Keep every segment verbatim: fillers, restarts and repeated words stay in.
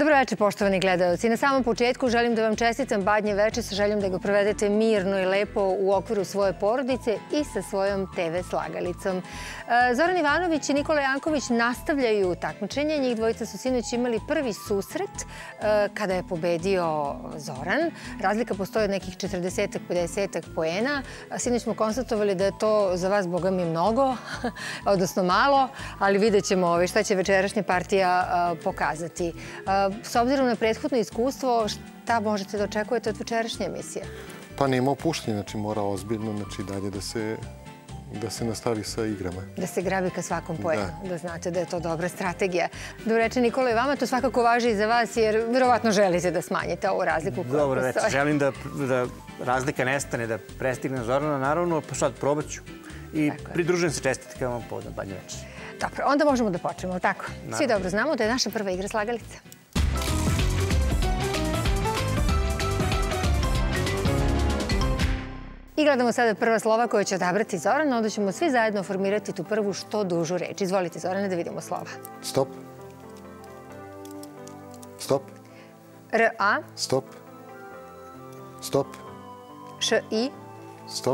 Dobro večer, poštovani gledalci. Na samom početku želim da vam čestitam Badnje veče sa željom da ga provedete mirno i lepo u okviru svoje porodice i sa svojom te ve slagalicom. Zoran Ivanović i Nikola Janković nastavljaju takmičenje. Njih dvojica su sinoć imali prvi susret kada je pobedio Zoran. Razlika postoji od nekih četrdeset do pedeset poena. Sinoć smo konstatovali da je to za vas, boga mi, mnogo, odnosno malo, ali vidjet ćemo šta će večerašnja partija pokazati. S obzirom na prethodno iskustvo, šta možete da očekujete od večerašnje emisije? Pa nema opuštenja, znači mora ozbiljno, znači dalje da se da se nastavi sa igrama. Da se grabi ka svakom poenu, da znate da je to dobra strategija. Dobro večer, Nikola, i vama to svakako važi i za vas, jer verovatno želite da smanjite ovu razliku koja postoji. Dobro večer, želim da razlika nestane, da prestignem Zorana, naravno, pa sad probat ću. I pridružujem se čestitkama povodom Badnje večer. Dobro, onda možemo da počnemo, tako? Svi dobro znamo da je naša prva igra slagalica. I gledamo sada prva slova koje će odabrati Zoran, onda ćemo svi zajedno formirati tu prvu što dužu reč. Izvolite, Zorane, da vidimo slova. Stop. Stop. R A. Stop. Stop. Š I. Stop.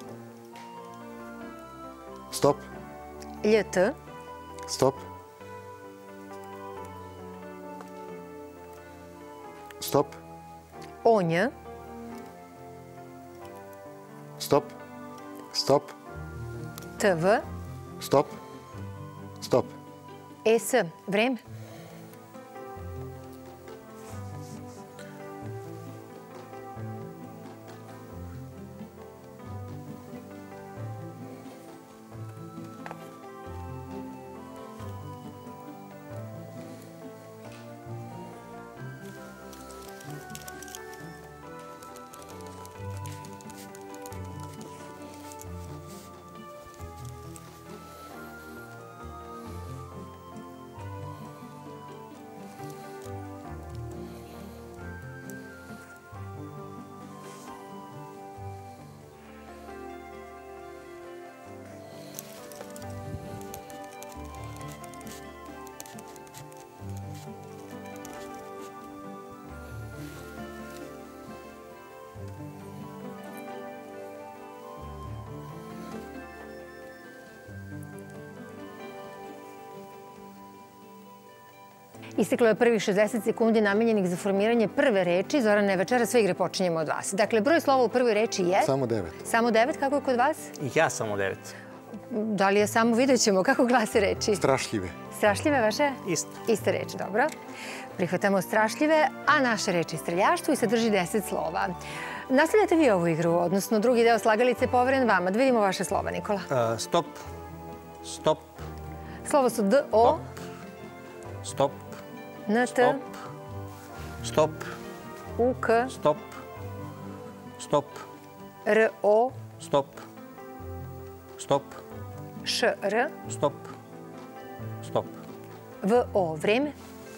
Stop. Lj T. Stop. Stop. O Nj. Stop. Stop. T V. Stop. Stop. E S. Vreme. Isteklo je prvih šezdeset sekundi namenjenih za formiranje prve reči. Zorane, večera sve igre počinjemo od vas. Dakle, broj slova u prvoj reči je... Samo devet. Samo devet, kako je kod vas? Ja samo devet. Da li je samo, vidjet ćemo. Kako glase reči? Strašljive. Strašljive vaše? Isto. Iste reči, dobro. Prihvatamo strašljive, a naša reč je streljaštvo i sadrži deset slova. Nastavljate vi ovu igru, odnosno drugi deo slagalice je poveren vama. Da vidimo vaše slova, Nikola. Stop. Stop. Slovo su D, O. Stop. N, T. Stop. U, K. Stop. Stop. R, O. Stop. Stop. Š, R. Stop. Stop. V, O. Vreme.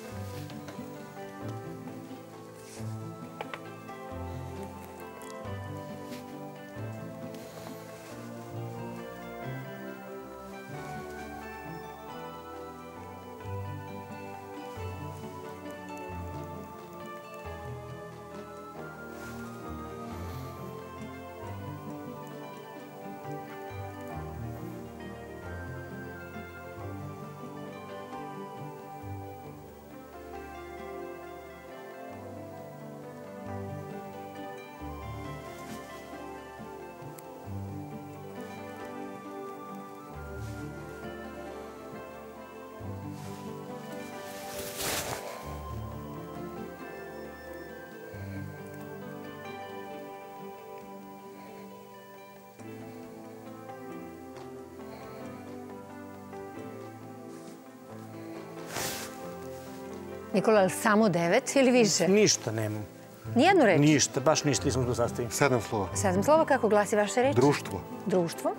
Nikola, samo devet ili više? Ništa nemam. Nijednu reč? Ništa, baš ništa nisam to sastavio. Sedam slova. Sedam slova, kako glasi vaša reč? Društvo. Društvo.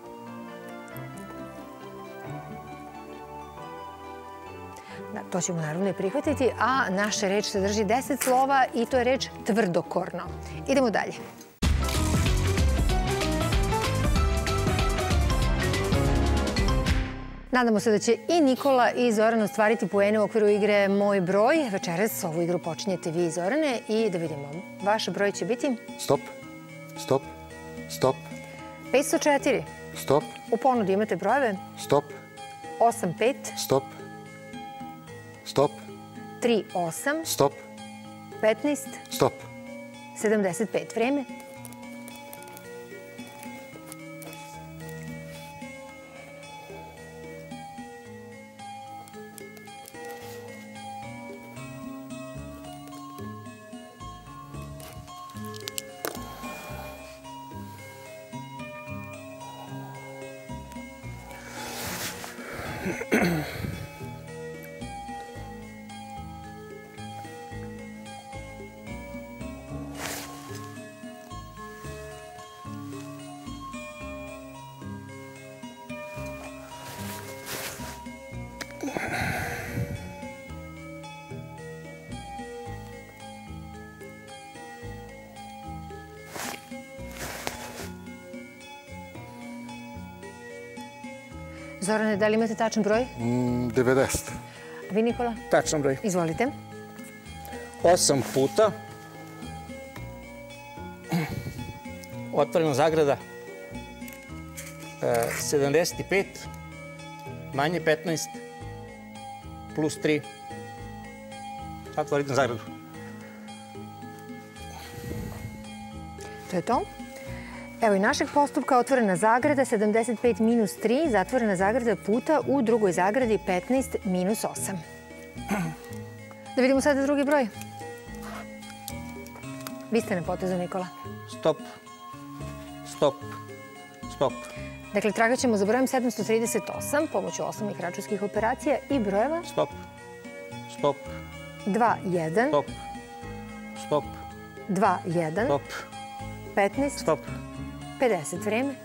To ćemo naravno i prihvatiti, a naša reč sadrži deset slova i to je reč tvrdokorno. Idemo dalje. Nadamo se da će i Nikola i Zoran ostvariti poene u okviru igre Moj broj. Večeras ovu igru počinjete vi, Zorane, i da vidimo. Vaš broj će biti? Stop. Stop. Stop. petsto četiri. Stop. U ponudi imate brojeve? Stop. osam pet. Stop. Stop. tri osam. Stop. petnaest. Stop. sedamdeset pet. Vreme? Zorane, da li imate tačan broj? devedeset. Vi, Nikola? Tačan broj. Izvolite. Osam puta. Otvorena zagrada. sedamdeset pet. Manje petnaest. Plus tri. Otvorite zagradu. To je to. Evo i našeg postupka, otvorena zagrada, sedamdeset pet minus tri, zatvorena zagrada puta u drugoj zagradi petnaest minus osam. Da vidimo sada drugi broj. Vi ste na potezu, Nikola. Stop. Stop. Stop. Dakle, tragat ćemo za brojem sedamsto trideset osam pomoću osnovnih računskih operacija i brojeva Stop. Stop. dva jedan, Stop. Stop. dva jedan, Stop. petnaest, Stop. pedeset. Vreme?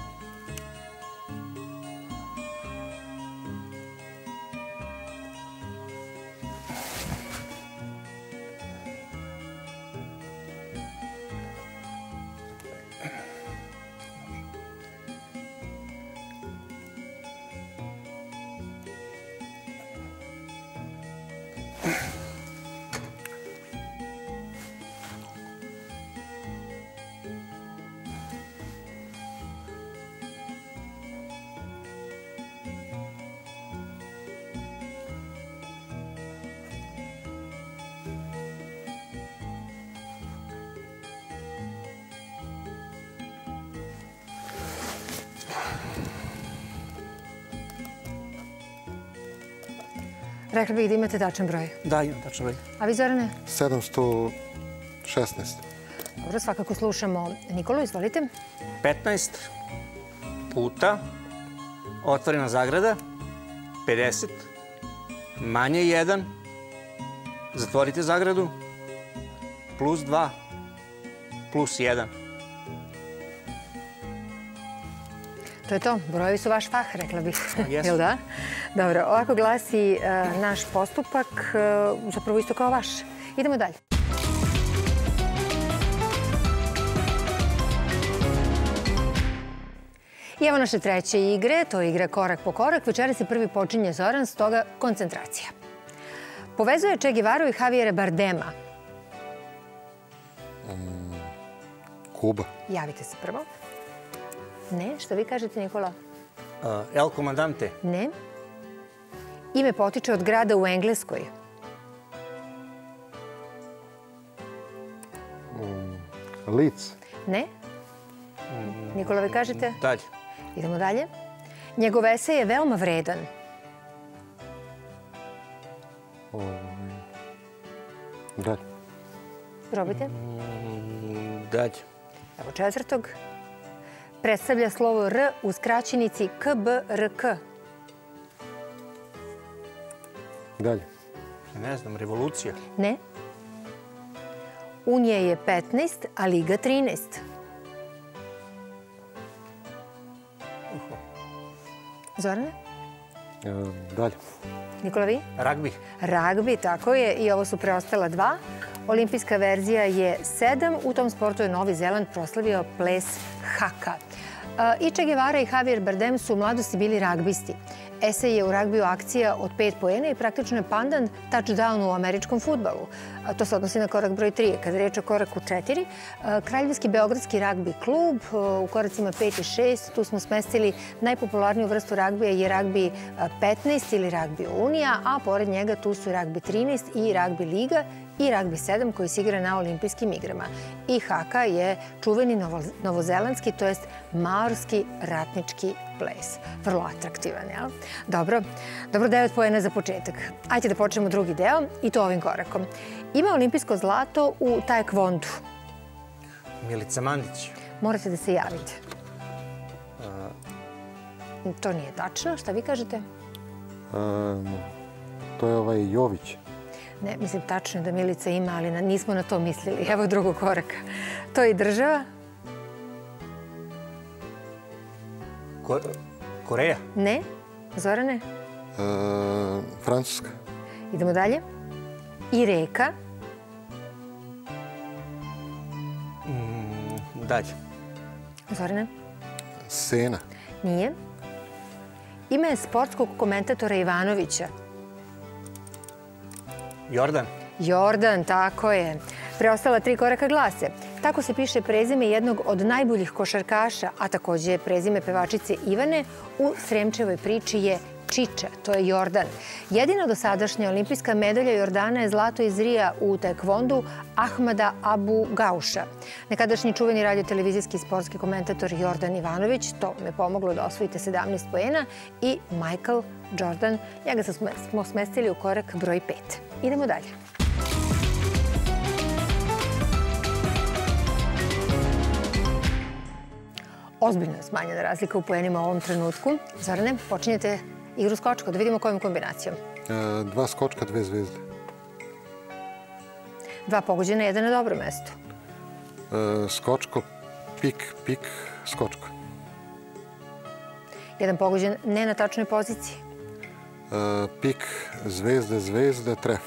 Rekla bih da imate tačan broj. Da, imam tačan broj. A vi, Zorane? sedamsto šesnaest. Dobro, svakako slušamo Nikolu, izvolite. petnaest puta, otvorena zagrada, pedeset, manje jedan, zatvorite zagradu, plus dva, plus jedan. To je to. Brojevi su vaš fah, rekla bih. Jesu. Jel da? Dobro, ovako glasi naš postupak, zapravo isto kao vaš. Idemo dalje. I evo naše treće igre, to je igra korak po korak. Večeras se prvi počinje Zoran, stoga koncentracija. Povezuje Che Guevaru i Javiera Bardema. Kuba. Javite se prvo. Ne, što vi kažete, Nikola? El Comandante. Ne. Ime potiče od grada u Engleskoj. Leeds. Ne. Nikola, vi kažete? Dalje. Idemo dalje. Njegov esej je veoma vredan. Dalje. Probajte. Dalje. Evo četvrtog. Predstavlja slovo R u skraćenici K B R K. Dalje. Ne znam, revolucija. Ne. Unija je petnaest, a Liga trinaest. Zorane? Dalje. Nikola, vi? Ragbi. Ragbi, tako je. I ovo su preostala dva. Olimpijska verzija je sedam. U tom sportu je Novi Zeland proslavio ples haka. I Che Guevara i Javier Bardem su u mladosti bili ragbisti. Esej je u ragbiju akcija od pet poena i praktično je pandan touchdown u američkom fudbalu. To se odnosi na korak broj tri. Kada je reč o koraku četiri, Kraljevski beogradski ragbi klub u koracima pet i šest, tu smo smestili najpopularniju vrstu ragbija je ragbi petnaest ili ragbi unija, a pored njega tu su ragbi trinaest i ragbi liga i ragbi sedam koji se igra na olimpijskim igrama. I haka je čuveni novozelandski, to jest maorski ratnički ples. Vrlo atraktivan, jel? Dobro, dobro devet poena za početak. Ajde da počnemo drugi deo i to ovim korakom. Ima olimpijsko zlato u taekwondu. Milica Mandić. Morate da se javite. To nije tačno. Šta vi kažete? To je ovaj Jović. Ne, mislim tačno je da Milica ima, ali nismo na to mislili. Evo drugog koraka. To je i država. Koreja? Ne. Zorane? Francuska. Idemo dalje. I reka. Dalje. Zorane? Sena. Nije. Ime je sportskog komentatora Ivanovića. Jordan. Jordan, tako je. Preostala tri koraka glase. Tako se piše prezime jednog od najboljih košarkaša, a takođe je prezime pevačice Ivane. U Sremčevoj priči je Čiča, to je Jordan. Jedina dosadašnja olimpijska medalja Jordana je zlato iz Rija u taekwondu Ahmada Abu Gauša. Nekadašnji čuveni radio-televizijski sportski komentator Jordan Ivanović, to me pomoglo da osvojite sedamnaest poena, i Michael Jordan, njega smo smestili u korak broj pet. Idemo dalje. Ozbiljno je smanjena razlika u poenima u ovom trenutku. Zorane, počinjete igru skočka, da vidimo kojom kombinacijom. Dva skočka, dve zvezde. Dva pogođena, jedan na dobro mesto. Skočko, pik, pik, skočko. Jedan pogođen ne na tačnoj poziciji. Pik, zvezda, zvezda, tref.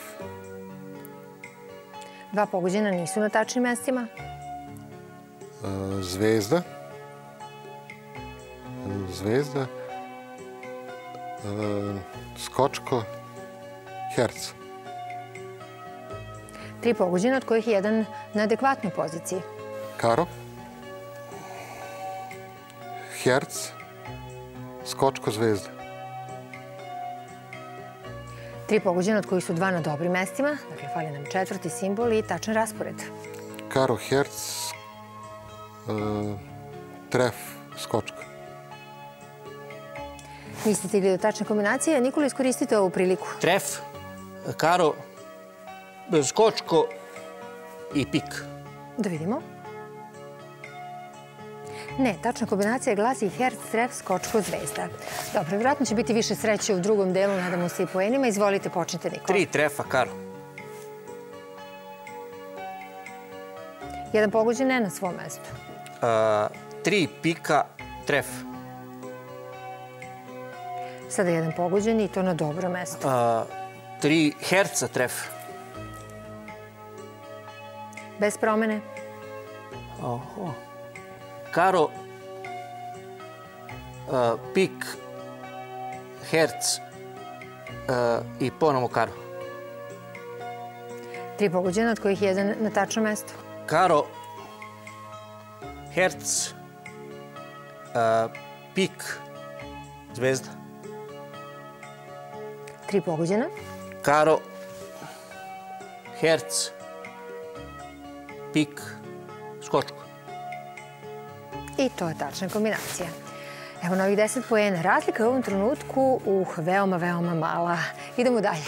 Dva pogođena nisu na tačnim mestima. Zvezda. Zvezda. Skočko, herc. Tri pogođena, od kojih je jedan na adekvatnoj poziciji. Karo. Herc. Skočko, zvezda. Tri pogođena, od kojih su dva na dobrim mestima. Dakle, fali nam četvrti simbol i tačan raspored. Karo, herc, tref, skočko. Niste stigli do tačne kombinacije. Nikola, iskoristite ovu priliku. Tref, karo, skočko i pik. Da vidimo. Ne, tačna kombinacija glasi herc, tref, skočko, zvezda. Dobro, vjerojatno će biti više sreće u drugom delu, nadamo se i poenima. Izvolite, počnite, Nikola. Tri trefa, karo. Jedan pogođen ne na svom mestu. Tri pika, tref. Sada jedan pogođen i to na dobro mesto. Tri herca, tref. Bez promene. Karo, pik, herc i ponovo karo. Tri pogođena, od kojih jedan na tačnom mestu. Karo, herc, pik, zvezda. Tri pogođena. Karo, herc, pik, skočko. I to je tačna kombinacija. Evo novih deset poena. Razlika je u ovom trenutku uh, veoma, veoma mala. Idemo dalje.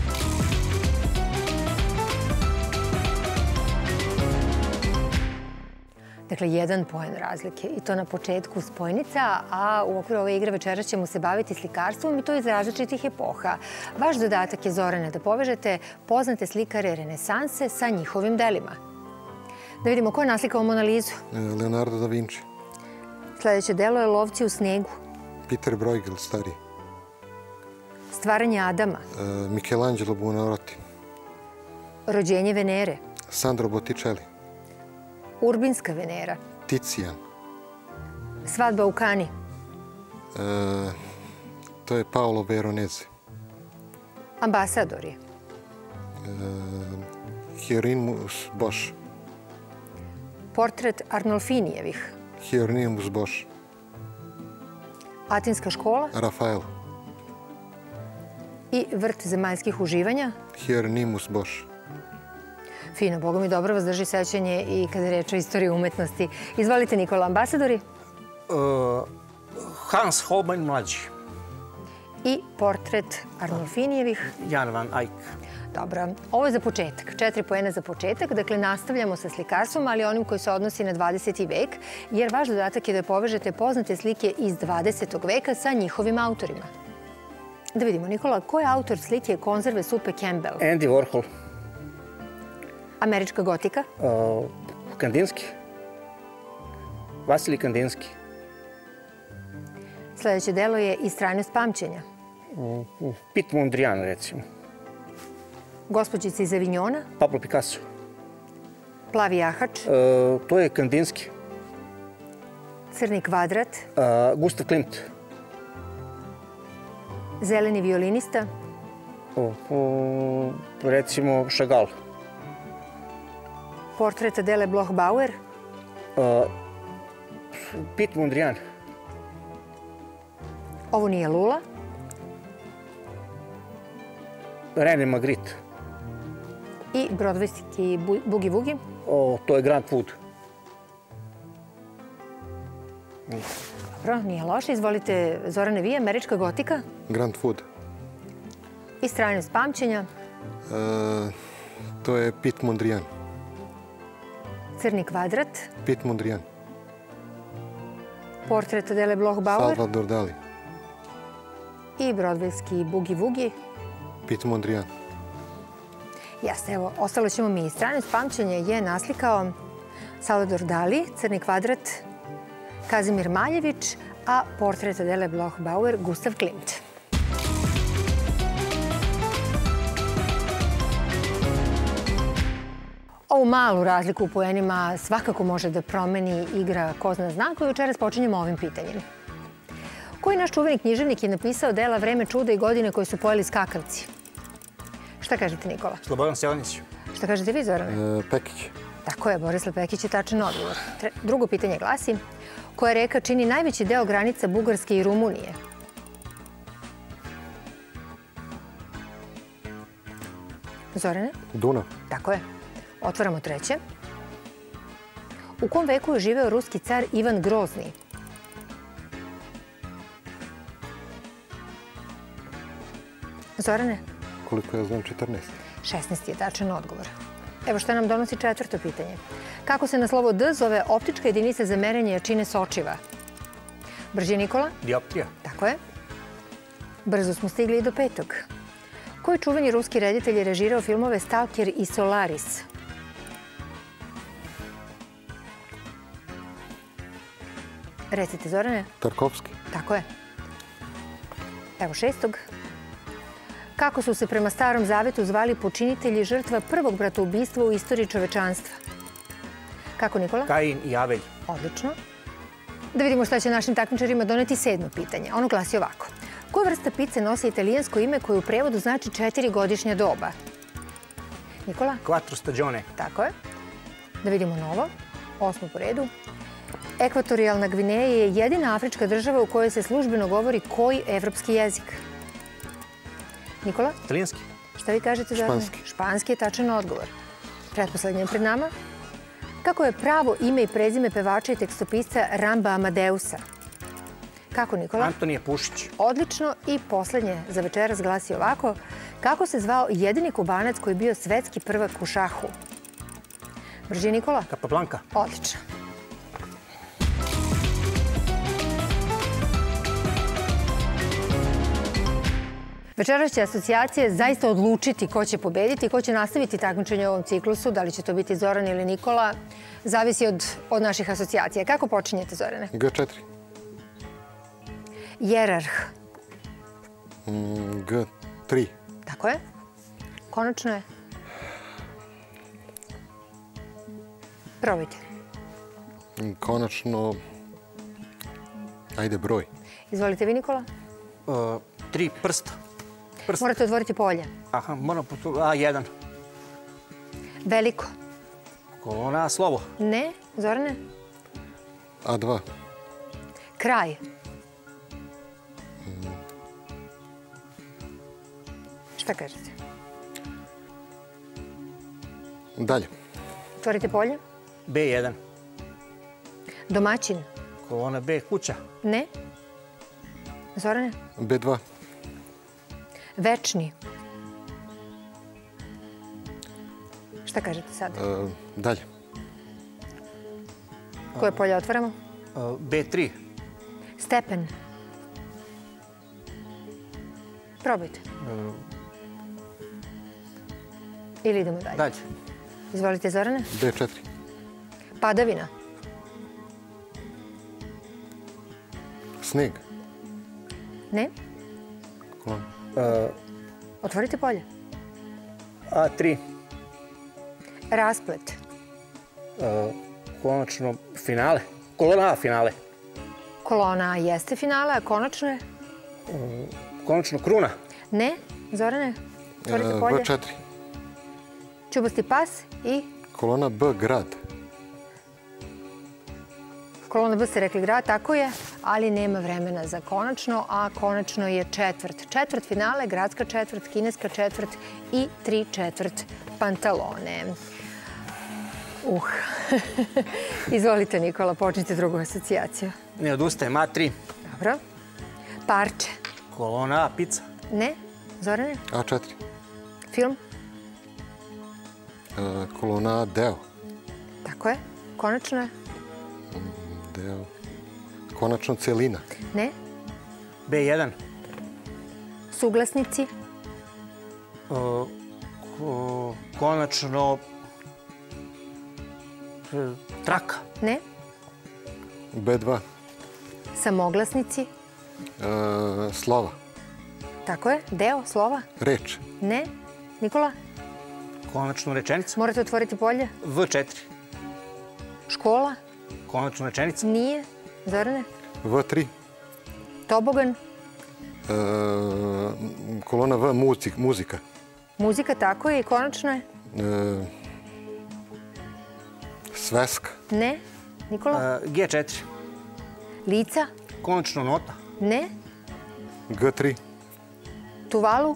Dakle, jedan poen razlike i to na početku spojnica, a u okviru ove igre večeras ćemo se baviti slikarstvom i to iz različitih epoha. Vaš zadatak je, Zorane, da povežete poznate slikare renesanse sa njihovim delima. Da vidimo ko je naslikao Mona Lizu. Leonardo da Vinci. Sljedeće delo je Lovci u snegu. Peter Bruegel, stari. Stvaranje Adama. Michelangelo Buonarroti. Rođenje Venere. Sandro Botticelli. Urbinska Venera. Ticijan. Svadba u Kani. To je Paolo Veronese. Ambasador je. Hieronymus Bosch. Portret Arnolfinijevih. Hieronymus Bosch. Atinska škola Rafael. i vrt zemaljskih uživanja. Hieronymus Bosch. Fino, Boga mi dobro vas drži sećanje i kada je reč o istoriji umetnosti. Izvolite, Nikola, ambasadori. Hans Holbein mlađi. I portret Arnolfinijevih. Jan van Eyck. Dobro, ovo je za početak. Četiri poena za početak. Dakle, nastavljamo sa slikarstvom, ali onim koji se odnosi na dvadeseti vek, jer vaš dodatak je da povežete poznate slike iz dvadesetog veka sa njihovim autorima. Da vidimo, Nikola, ko je autor slike konzerve supe Campbell? Andy Warhol. Američka gotika? Kandinski. Vasilij Kandinski. Sljedeće delo je Istrajnost pamćenja. Pit Mondrian, recimo. Gospođica iz Avignona? Pablo Picasso. Plavi jahač? To je Kandinski. Crni kvadrat? Gustav Klimt. Zeleni violinista? Recimo Chagall. Portret Adele Bloch-Bauer? Pit Mondrian. Ovo nije Lula? René Magritte. I brodvejski Boogie Woogie? To je Grant Wood. Dobro, nije loše. Izvolite, Zorane, vi, američka gotika? Grant Wood. Istrajnost pamćenja? To je Pit Mondrian. Crni kvadrat? Pit Mondrian. Portret Adele Bloch-Bauer? Salvador Dali. I brodvejski Boogie Woogie? Pit Mondrian. Jeste, evo, ostalo ćemo mi. Istrajnost pamćenja je naslikao Salvador Dali, Crni kvadrat Kazimir Maljević, a portret Adele Bloch-Bauer Gustav Klimt. Ovu malu razliku u poenima svakako može da promeni igra Ko zna zna, koju večeras počinjemo ovim pitanjem. Koji naš čuveni književnik je napisao dela Vreme čuda i godine koje su pojeli skakavci? Šta kažete, Nikola? Slobodan Selenić. Šta kažete vi, Zorane? Pekić. Tako je, Borislav Pekić je tačan odgovor. Drugo pitanje glasi, koja reka čini najveći deo granica Bugarske i Rumunije? Zorane? Dunav. Tako je. Otvaramo treće. U kom veku je živeo ruski car Ivan Grozni? Zorane? Koliko ja znam, četrnaest. šesnaest je tačan odgovor. Evo šta nam donosi četvrto pitanje. Kako se na slovo D zove optička jedinica za merenje jačine sočiva? Brže, Nikola? Dioptrija. Tako je. Brzo smo stigli i do petog. Koji čuveni ruski reditelj je režirao filmove Stalker i Solaris? Recite, Zorane. Tarkovski. Tako je. Evo šestog. Kako su se prema Starom zavetu zvali počinitelji žrtva prvog bratoubistva u istoriji čovečanstva? Kako, Nikola? Kain i Abel. Odlično. Da vidimo šta će našim takmičarima doneti sedmo pitanje. Ono glasi ovako. Koja vrsta pice nosi italijansko ime koje u prevodu znači četiri godišnja doba? Nikola? Quattro stagione. Tako je. Da vidimo novo. Osmo po redu. Ekvatorijalna Gvineja je jedina afrička država u kojoj se službeno govori koji evropski jezik? Nikola? Italijanski. Šta vi kažete, Zorane? Španski. Španski je tačan odgovor. Pretposlednje je pred nama. Kako je pravo ime i prezime pevača i tekstopisca Ramba Amadeusa? Kako, Nikola? Antonije Pušić. Odlično. I poslednje za večeras glasi ovako. Kako se zvao jedini Kubanac koji je bio svetski prvak u šahu? Brže, Nikola? Capablanca. Odlično. Večeras će asocijacije zaista odlučiti ko će pobediti i ko će nastaviti takmičenje u ovom ciklusu. Da li će to biti Zoran ili Nikola, zavisi od, od naših asocijacija. Kako počinjete, Zorane? G četiri. Jerarh. Mm, G tri. Tako je. Konačno je. Probajte. Mm, Konačno... Ajde, broj. Izvolite vi, Nikola. Uh, Tri prsta. Prst. Morate otvoriti polje. Aha, moram putu... A, jedan. Veliko. Kolona A, slovo. Ne. Zorane? A dva. Kraj. Šta kažete? Dalje. Otvorite polje. B jedan. Domaćin. Kolona B, kuća. Ne. Zorane? B dva. Večni. Šta kažete sad? E, dalje. Koje polje otvaramo? B tri. Stepen. Probajte. Ili idemo dalje? Dalje. Izvolite, Zorane. B četiri. Padavina. Sneg. Ne. Kolona. Otvorite polje. A tri. Rasplet. Konačno finale. Kolona A, finale. Kolona A jeste finale, a konačno je? Konačno kruna. Ne. Zorane. Otvorite polje. V četiri. Čubasti pas i Kolona B grad. kolona B ste rekli grad, tako je, ali nema vremena za konačno, a konačno je četvrt. Četvrt finale, gradska četvrt, kineska četvrt i tri četvrt pantalone. Uh. Izvolite, Nikola, počnite drugu asocijaciju. Ne odustajem, A tri. Dobro. Parče. Kolona A, pizza. Ne. Zorane. A četiri. Film. E, kolona A deo. Tako je. Konačno je. Deo. Konačno celina. Ne. B jedan. Suglasnici. Ko- Konačno... e, Traka. Ne. B dva. Samoglasnici. E, slova. Tako je. Deo, slova. Reč. Ne. Nikola. Konačno rečenica. Morate otvoriti polje. V četiri. Škola. Konačno rečenica. Nije. Zorane. V tri. Tobogan. E, kolona V muzik, muzika. Muzika, tako je. I konačno je. E, sveska. Ne. Nikola. E, G četiri. Lica. Konačno nota. Ne. G tri. Tuvalu.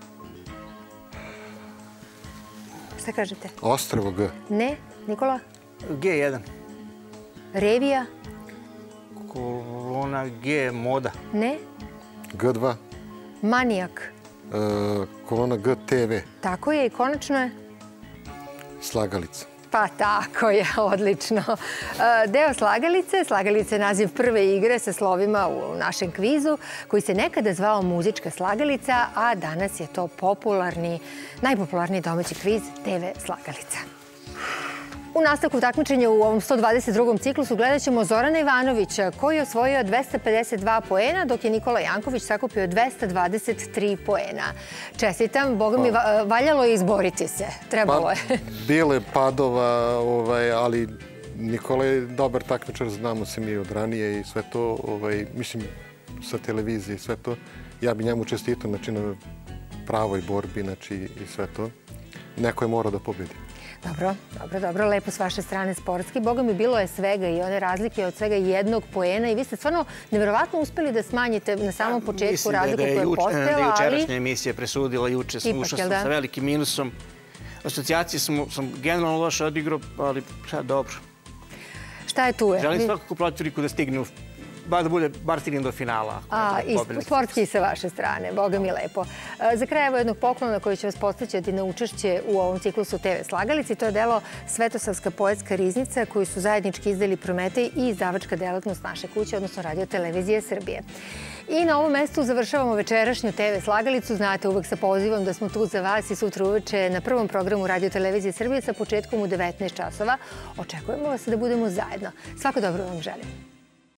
Šta kažete? Ostrvo G. Ne. Nikola. G jedan. Revija. Kolona G, moda. Ne. G dva. Manijak. E, kolona G T V. Tako je. I konačno je. Slagalica. Pa tako je, odlično. E, Deo slagalice. Slagalice je naziv prve igre sa slovima u našem kvizu, koji se nekada zvao muzička slagalica, a danas je to popularni, najpopularniji domaći kviz te ve slagalica. U nastavku takmičenja u ovom sto dvadeset drugom ciklusu gledat ćemo Zorana Ivanovića, koji je osvojio dvesta pedeset dva poena, dok je Nikola Janković sakupio dvesta dvadeset tri poena. Čestitam, Boga mi, va- valjalo je izboriti se. Trebalo je. Bilo je padova, ovaj, ali Nikola je dobar takmičar, znamo se mi od ranije i sve to, ovaj, mislim, sa televizije i sve to. Ja bi njemu čestitao, znači, na pravoj borbi, znači, i sve to. Neko je morao da pobedi. Dobro, dobro, dobro. Lepo s vaše strane sportski. Boga mi, bilo je svega i one razlike od svega jednog poena i vi ste stvarno nevjerovatno uspeli da smanjite na samom početku razliku koja je postojala, ali... Da je jučerašnja emisija presudila, juče sam Ipak, ušao jel sam da? sa velikim minusom. Asocijacije sam, sam generalno loše odigrao, ali sad dobro. Šta je tu? Je? Želim Vi- svakako protivniku da stigne, u- bar da bude, bar stignem do finala. ako A, ne bude i pobednik. sportski sa vaše strane, Boga mi lepo. E, Za kraj evo jednog poklona koji će vas podsjećati na učešće u ovom ciklusu te ve slagalici. To je delo Svetosavska poetska riznica koju su zajednički izdali Prometej i izdavačka delatnost naše kuće, odnosno Radio televizije Srbije. I na ovom mestu završavamo večerašnju te ve slagalicu. Znate, uvek sa pozivom da smo tu za vas i sutra uveče na prvom programu Radio televizije Srbije sa početkom u devetnaest časova. Očekujemo vas da budemo zajedno. Svako dobro vam želim.